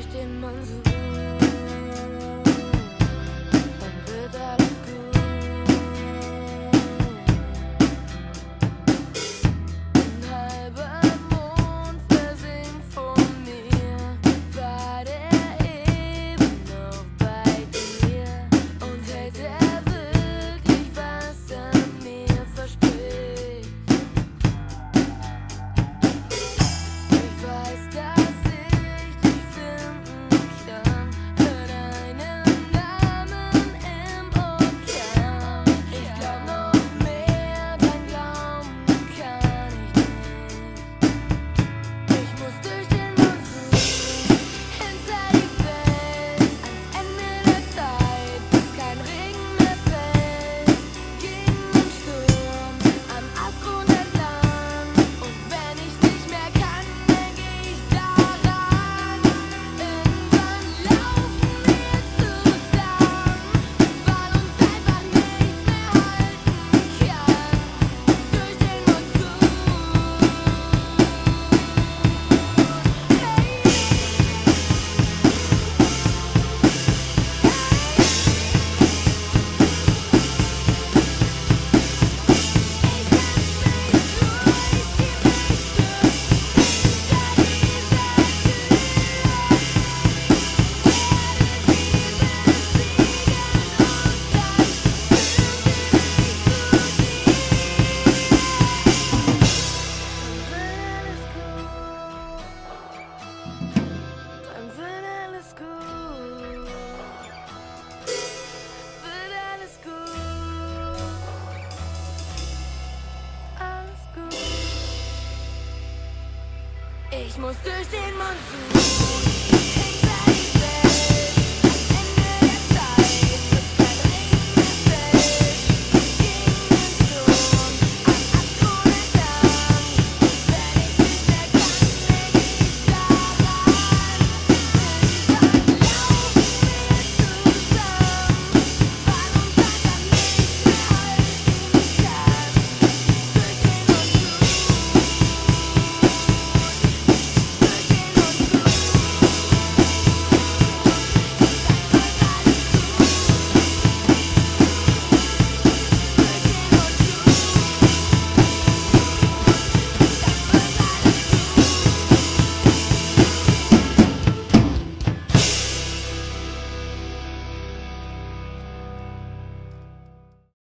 durch den Monsun, dann wird alles gut. Ein halber Mond versinkt vor mir, war der eben noch bei dir? Und hält er wirklich, was er mir verspricht? Ich weiß, dass ich dich finden kann, hör deinen Namen im Ozean. Ich glaub noch mehr, dran glauben kann ich nicht. Ich muss durch den Monsun, hinter die Welt, ans Ende der Zeit, bis kein Regen mehr fällt. Gegen den Sturm, am Abgrund entlang. Und wenn ich nicht mehr kann, denk ich daran. Irgendwann laufen wir zusammen, weil uns einfach nichts mehr halten kann. Durch den Monsun. Dann wird alles gut. Wird alles gut. Alles gut. Ich muss durch den Monsun.